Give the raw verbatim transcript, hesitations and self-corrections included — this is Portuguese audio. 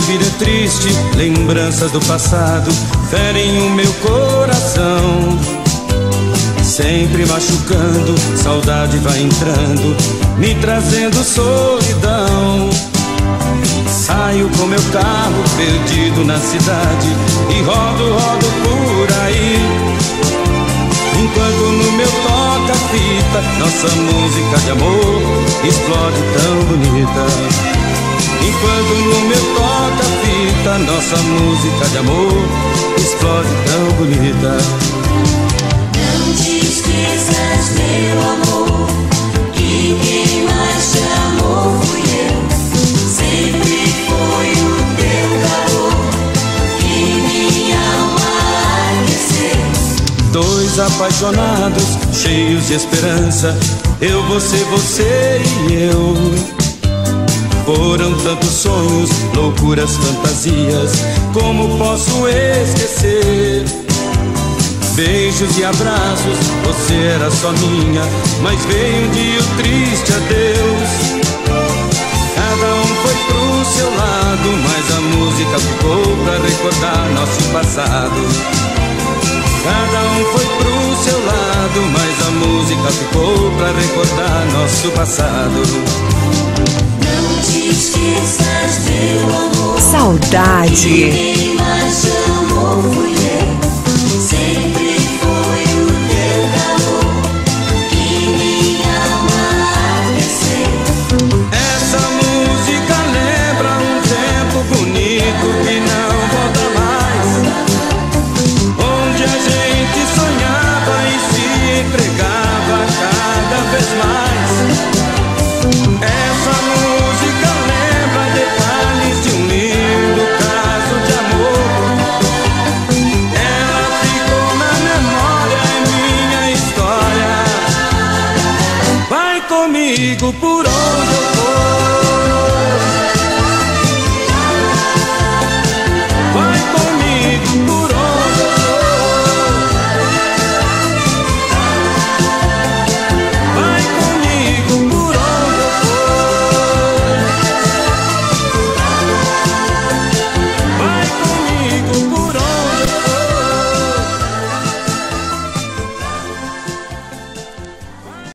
vida é triste, lembranças do passado ferem o meu coração, sempre machucando, saudade vai entrando, me trazendo solidão. Saio com meu carro perdido na cidade e rodo, rodo por aí, enquanto no meu toca-fita nossa música de amor explode tão bonita. Enquanto no meu toca-fita nossa música de amor explode tão bonita. Não te esqueças, meu amor, que quem mais te amou fui eu. Sempre foi o teu calor que minha alma aqueceu. Dois apaixonados, cheios de esperança, eu, você, você e eu. Foram tantos sonhos, loucuras, fantasias, como posso esquecer? Beijos e abraços, você era só minha, mas veio um dia o triste adeus. Cada um foi pro seu lado, mas a música ficou pra recordar nosso passado. Cada um foi pro seu lado, mas a música ficou pra recordar nosso passado. Não te esqueças, meu amor, Saudade. quem mais te amou fui eu. Sempre foi o teu calor que minha alma aqueceu. Essa música lembra um tempo bonito que não volta mais, onde a gente sonhava e se entregava cada vez mais. Essa música lembra detalhes de um lindo caso de amor. Ela ficou na memória em minha história. Vai comigo por onde eu for.